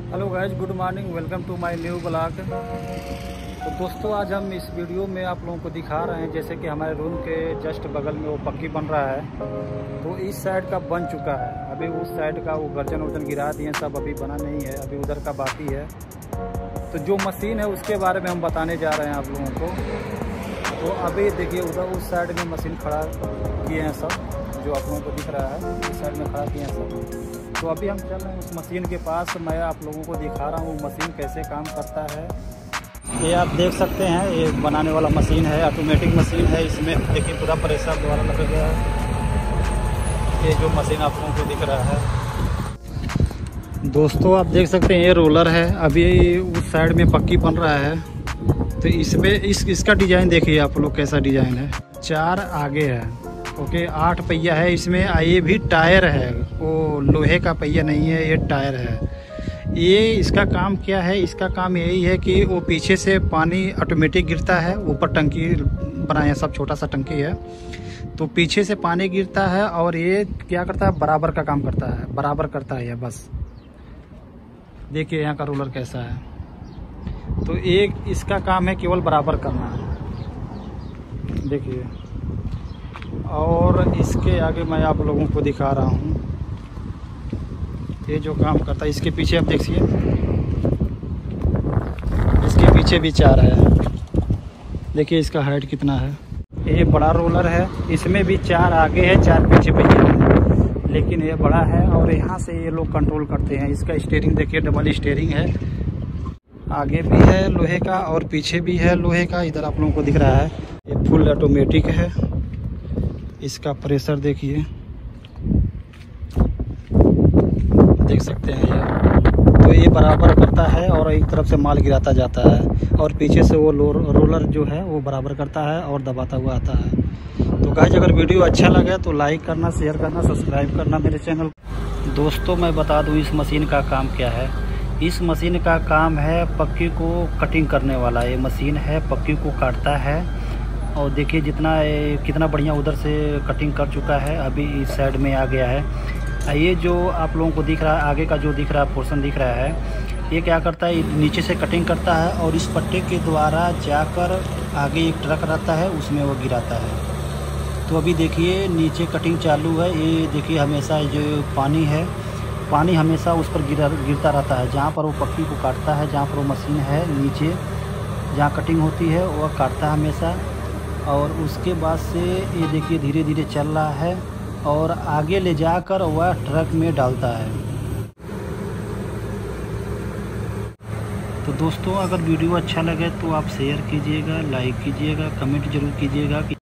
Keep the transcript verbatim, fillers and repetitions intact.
Hello guys, good morning, welcome to my new blog. तो दोस्तों, आज हम इस वीडियो में आप लोगों को दिखा रहे हैं जैसे कि हमारे रूम के जस्ट बगल में वो पक्की बन रहा है। तो इस साइड का बन चुका है, अभी उस साइड का वो गर्जन वर्जन गिरा दिए, सब अभी बना नहीं है, अभी उधर का बाकी है। तो जो मशीन है उसके बारे में हम बताने जा रहे हैं आप लोगों को। तो अभी देखिए उधर उस साइड में मशीन खड़ा किए हैं सब, जो आप लोगों को दिख रहा है इस साइड में खड़ा किए हैं सब। तो अभी हम चल रहे हैं उस मशीन के पास, मैं आप लोगों को दिखा रहा हूँ वो मशीन कैसे काम करता है। ये आप देख सकते हैं, ये बनाने वाला मशीन है, ऑटोमेटिक मशीन है। इसमें देखिए पूरा प्रेशर द्वारा लगा गया है। ये जो मशीन आप लोगों को दिख रहा है दोस्तों, आप देख सकते हैं ये रोलर है, अभी उस साइड में पक्की बन रहा है। तो इसमें इस इसका डिज़ाइन देखिए आप लोग, कैसा डिज़ाइन है। चार आगे है, ओके, आठ पहिया है इसमें। ये भी टायर है, वो लोहे का पहिया नहीं है, ये टायर है। ये इसका काम क्या है, इसका काम यही है कि वो पीछे से पानी ऑटोमेटिक गिरता है, ऊपर टंकी बनाए सब, छोटा सा टंकी है। तो पीछे से पानी गिरता है और ये क्या करता है, बराबर का काम करता है, बराबर करता है ये बस। देखिए यहाँ का रोलर कैसा है। तो एक इसका काम है केवल बराबर करना, देखिए। और इसके आगे मैं आप लोगों को दिखा रहा हूँ ये जो काम करता है। इसके पीछे आप देखिए, इसके पीछे भी चार है, देखिए इसका हाइट कितना है। ये बड़ा रोलर है, इसमें भी चार आगे है, चार पीछे पहिया है, लेकिन ये बड़ा है और यहाँ से ये लोग कंट्रोल करते हैं। इसका स्टीयरिंग देखिए, डबल स्टीयरिंग है, आगे भी है लोहे का और पीछे भी है लोहे का। इधर आप लोगों को दिख रहा है ये फुल ऑटोमेटिक है। इसका प्रेशर देखिए, देख सकते हैं ये। तो ये बराबर करता है और एक तरफ से माल गिराता जाता है और पीछे से वो रोलर जो है वो बराबर करता है और दबाता हुआ आता है। तो गाइस, अगर वीडियो अच्छा लगे तो लाइक करना, शेयर करना, सब्सक्राइब करना मेरे चैनल। दोस्तों मैं बता दूं इस मशीन का काम क्या है। इस मशीन का काम है पक्की को कटिंग करने वाला। ये मशीन है पक्की को काटता है। और देखिए जितना कितना बढ़िया उधर से कटिंग कर चुका है, अभी इस साइड में आ गया है। ये जो आप लोगों को दिख रहा है, आगे का जो दिख रहा है पोर्शन दिख रहा है, ये क्या करता है, नीचे से कटिंग करता है और इस पट्टे के द्वारा जाकर आगे एक ट्रक रहता है, उसमें वो गिराता है। तो अभी देखिए नीचे कटिंग चालू है। ये देखिए हमेशा जो पानी है, पानी हमेशा उस पर गिरा गिरता रहता है, जहाँ पर वो पक्की को काटता है, जहाँ पर वो मशीन है नीचे जहाँ कटिंग होती है वह काटता है हमेशा। और उसके बाद से ये देखिए धीरे धीरे चल रहा है और आगे ले जाकर वह ट्रक में डालता है। तो दोस्तों, अगर वीडियो अच्छा लगे तो आप शेयर कीजिएगा, लाइक कीजिएगा, कमेंट जरूर कीजिएगा कि